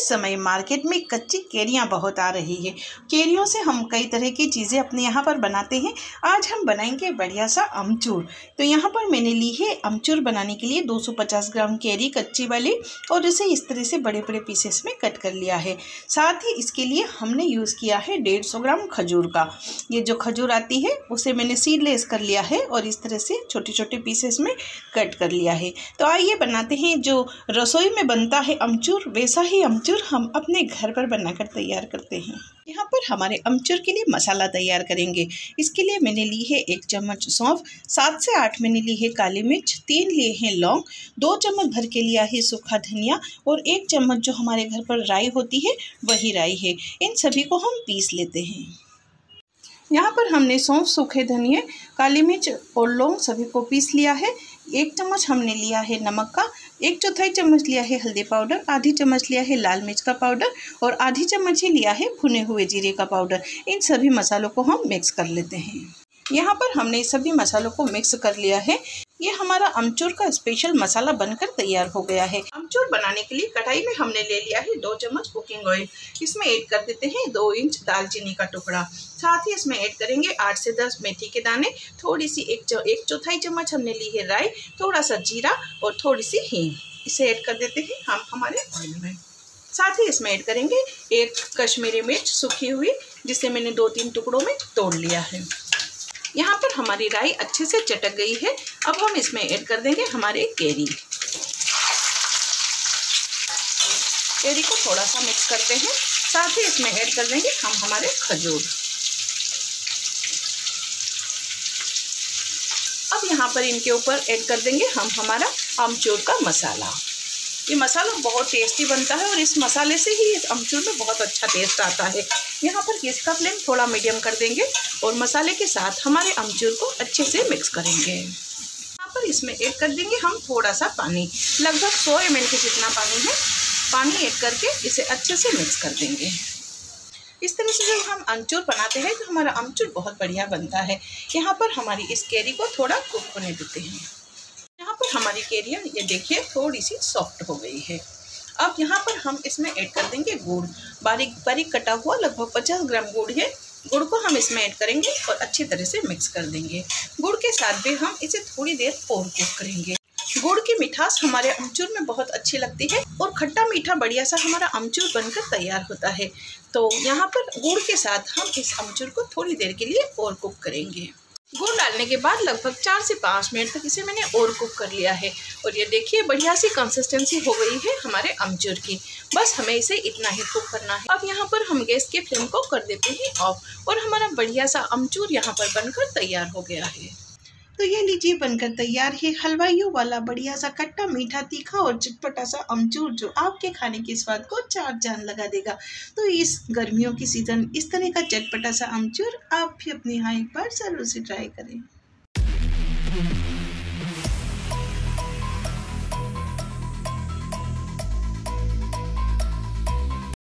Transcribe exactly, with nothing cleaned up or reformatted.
समय मार्केट में कच्ची केरियां बहुत आ रही है। केरियों से हम कई तरह की चीज़ें अपने यहाँ पर बनाते हैं। आज हम बनाएंगे बढ़िया सा अमचूर। तो यहाँ पर मैंने ली है अमचूर बनाने के लिए दो सौ पचास ग्राम केरी कच्ची वाली, और इसे इस तरह से बड़े बड़े पीसेस में कट कर लिया है। साथ ही इसके लिए हमने यूज़ किया है डेढ़ सौ ग्राम खजूर का। ये जो खजूर आती है उसे मैंने सीडलेस कर लिया है और इस तरह से छोटे छोटे पीसेस में कट कर लिया है। तो आइए बनाते हैं जो रसोई में बनता है अमचूर, वैसा ही अमचूर हम अपने घर पर बनाकर तैयार करते हैं। यहाँ पर हमारे अमचूर के लिए मसाला तैयार करेंगे। इसके लिए मैंने ली है एक चम्मच सौंफ, सात से आठ मैंने ली है काली मिर्च, तीन लिए हैं लौंग, दो चम्मच भर के लिया है सूखा धनिया और एक चम्मच जो हमारे घर पर राई होती है वही राई है। इन सभी को हम पीस लेते हैं। यहाँ पर हमने सौंफ, सूखे धनिए, काली मिर्च और लौंग सभी को पीस लिया है। एक चम्मच हमने लिया है नमक का, एक चौथाई चम्मच लिया है हल्दी पाउडर, आधी चम्मच लिया है लाल मिर्च का पाउडर और आधी चम्मच ही लिया है भुने हुए जीरे का पाउडर। इन सभी मसालों को हम मिक्स कर लेते हैं। यहाँ पर हमने सभी मसालों को मिक्स कर लिया है। ये हमारा अमचूर का स्पेशल मसाला बनकर तैयार हो गया है। अमचूर बनाने के लिए कढ़ाई में हमने ले लिया है दो चम्मच कुकिंग ऑयल। इसमें ऐड कर देते हैं दो इंच दालचीनी का टुकड़ा। साथ ही इसमें ऐड करेंगे आठ से दस मेथी के दाने, थोड़ी सी एक चौ, एक चौथाई चम्मच हमने ली है राई, थोड़ा सा जीरा और थोड़ी सी हींग। इसे ऐड कर देते हैं हम हमारे ऑयल में। साथ ही इसमें ऐड करेंगे एक कश्मीरी मिर्च सूखी हुई, जिसे मैंने दो तीन टुकड़ों में तोड़ लिया है। यहाँ पर हमारी राई अच्छे से चटक गई है। अब हम इसमें ऐड कर देंगे हमारे केरी। केरी को थोड़ा सा मिक्स करते हैं। साथ ही इसमें ऐड कर देंगे हम हमारे खजूर। अब यहाँ पर इनके ऊपर ऐड कर देंगे हम हमारा अमचूर का मसाला। ये मसाला बहुत टेस्टी बनता है और इस मसाले से ही इस अमचूर में बहुत अच्छा टेस्ट आता है। यहाँ पर गैस का फ्लेम थोड़ा मीडियम कर देंगे और मसाले के साथ हमारे अमचूर को अच्छे से मिक्स करेंगे। यहाँ पर इसमें ऐड कर देंगे हम थोड़ा सा पानी, लगभग सौ एम एल के जितना पानी है। पानी ऐड करके इसे अच्छे से मिक्स कर देंगे। इस तरह से जब हम अमचूर बनाते हैं तो हमारा अमचूर बहुत बढ़िया बनता है। यहाँ पर हमारी इस केरी को थोड़ा कुक होने देते हैं। यहाँ पर हमारी केरियाँ ये देखिए थोड़ी सी सॉफ्ट हो गई है। अब यहाँ पर हम इसमें ऐड कर देंगे गुड़। बारीक बारीक कटा हुआ लगभग पचास ग्राम गुड़ है। गुड़ को हम इसमें ऐड करेंगे और अच्छी तरह से मिक्स कर देंगे। गुड़ के साथ भी हम इसे थोड़ी देर और कुक करेंगे। गुड़ की मिठास हमारे अमचूर में बहुत अच्छी लगती है और खट्टा मीठा बढ़िया सा हमारा अमचूर बनकर तैयार होता है। तो यहाँ पर गुड़ के साथ हम इस अमचूर को थोड़ी देर के लिए और कुक करेंगे। गुड़ डालने के बाद लगभग चार से पाँच मिनट तक इसे मैंने और कुक कर लिया है और ये देखिए बढ़िया सी कंसिस्टेंसी हो गई है हमारे अमचूर की। बस हमें इसे इतना ही कुक करना है। अब यहाँ पर हम गैस के फ्लेम को कर देते हैं ऑफ और हमारा बढ़िया सा अमचूर यहाँ पर बनकर तैयार हो गया है। तो ये लीजिए बनकर तैयार है हलवाइयों वाला बढ़िया सा खट्टा मीठा तीखा और चटपटा सा अमचूर, जो आपके खाने के स्वाद को चार चांद लगा देगा। तो इस गर्मियों की सीजन इस तरह का चटपटा सा अमचूर आप भी अपने यहाँ एक बार जरूर से ट्राई करें।